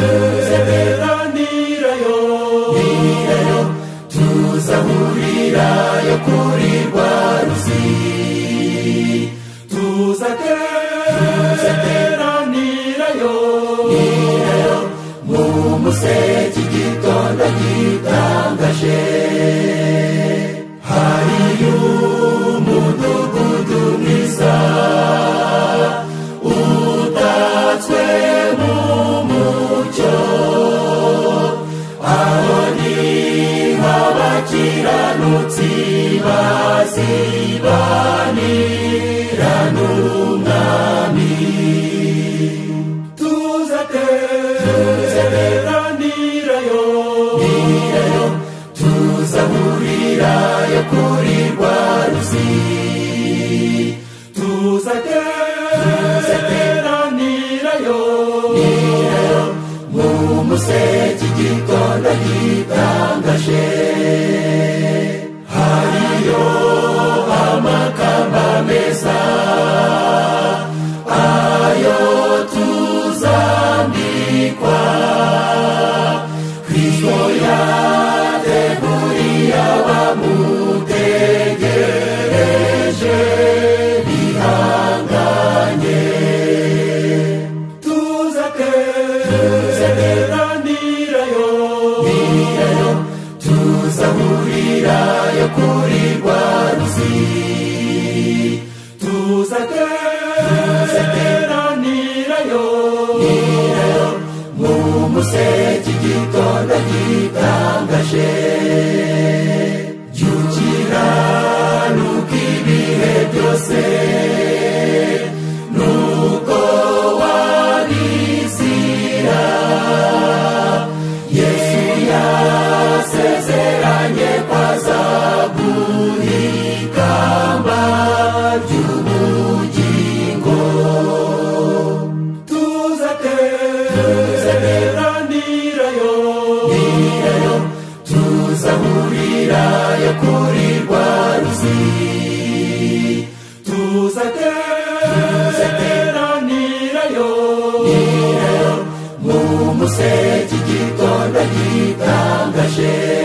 tuzeteranirayo tuzahurirayo kuri rwa ruzi tuzateranirayo mu museke igitondo gitangaje hariyo umudugudu mwiza utatswe mu mucyo aho niho abakiranutsi bazibanira n'umwami tuzateranirayo tuzahurirayo kuri rwa ruzi tuzateranirayo mu museke igitondo gitangaje hariyo amakamba meza ayo tuzambikwa Kristo yateguriye abamutegereje bihanganye tuzateranirayo tuzahurirayo kuri rwa ruzi tuzateranirayo mu museke igitondo gitangaje jyukiranuka ibihe byose nuko wabizira Yesu yasezeranye kwazaguha ikamba ry'ubugingo tuzateranirayo tuzahurirayo kuri rwa ruzi tuzateranirayo mu museke igitondo gitangaje